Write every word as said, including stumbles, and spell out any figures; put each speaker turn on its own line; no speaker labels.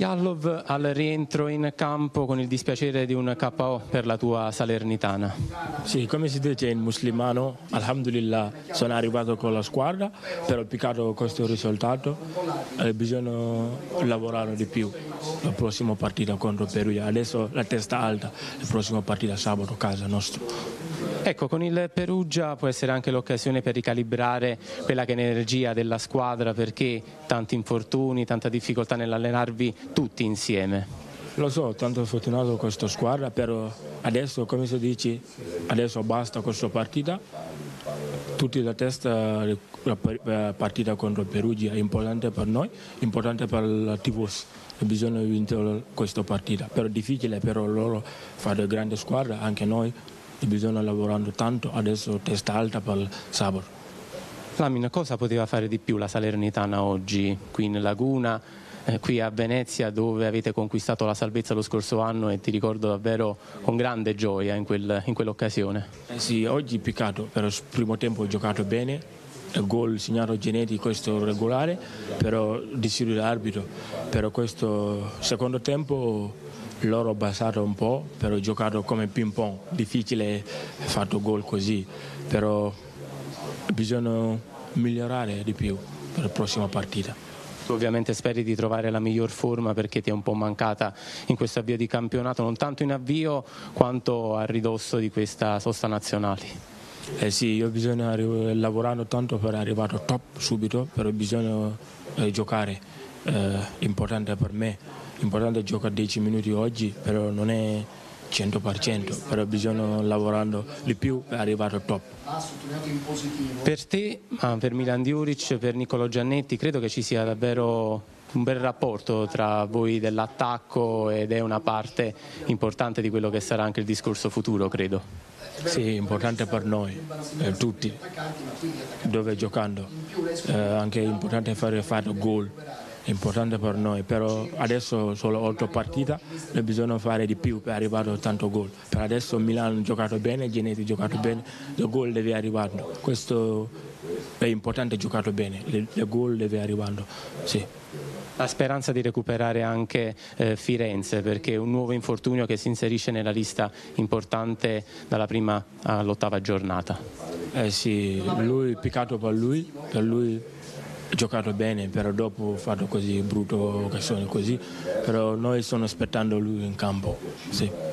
Yallov al rientro in campo con il dispiacere di un K O per la tua Salernitana.
Sì, come si dice in musulmano, alhamdulillah sono arrivato con la squadra, però peccato questo risultato, eh, bisogna lavorare di più la prossima partita contro Perugia. Adesso la testa alta, la prossima partita sabato casa nostro.
Ecco, con il Perugia può essere anche l'occasione per ricalibrare quella che è l'energia della squadra, perché tanti infortuni, tanta difficoltà nell'allenarvi tutti insieme.
Lo so, tanto fortunato questa squadra, però adesso, come si dice, adesso basta questa partita. Tutti la testa, la partita contro Perugia è importante per noi, importante per la Tivos. Bisogna vincere questa partita, però è difficile per loro fare grande squadra, anche noi. Bisogna lavorare tanto, adesso testa alta per il sabato.
Lamin, cosa poteva fare di più la Salernitana oggi qui in Laguna, eh, qui a Venezia, dove avete conquistato la salvezza lo scorso anno e ti ricordo davvero con grande gioia in, quel, in quell'occasione?
Eh sì, oggi peccato, però il primo tempo ho giocato bene, il gol segnato Genetti, questo regolare, però deciso l'arbitro, però questo secondo tempo loro ho abbassato un po', però ho giocato come ping pong, difficile fatto gol così, però bisogna migliorare di più per la prossima partita.
Tu ovviamente speri di trovare la miglior forma perché ti è un po' mancata in questo avvio di campionato, non tanto in avvio quanto a ridosso di questa sosta nazionale.
Eh sì, io bisogna lavorare tanto per arrivare al top subito, però bisogna eh, giocare, è eh, importante per me. Importante giocare dieci minuti oggi, però non è cento per cento, però bisogna lavorare di più per arrivare al top.
Per te, ma per Milan Djuric, per Niccolò Giannetti, credo che ci sia davvero un bel rapporto tra voi dell'attacco ed è una parte importante di quello che sarà anche il discorso futuro, credo.
Sì, importante per noi, eh, tutti, dove giocando, eh, anche è importante fare, fare gol. È importante per noi, però adesso solo otto partite e bisogna fare di più per arrivare a tanto gol. Per adesso Milan ha giocato bene, Genetti ha giocato bene, il gol deve arrivare. Questo è importante, giocato bene, il gol deve arrivare. Sì.
La speranza di recuperare anche eh, Firenze, perché è un nuovo infortunio che si inserisce nella lista importante dalla prima all'ottava giornata.
Eh sì, lui, peccato per lui, per lui ha giocato bene, però dopo ha fatto così brutto occasione così, però noi stiamo aspettando lui in campo. Sì.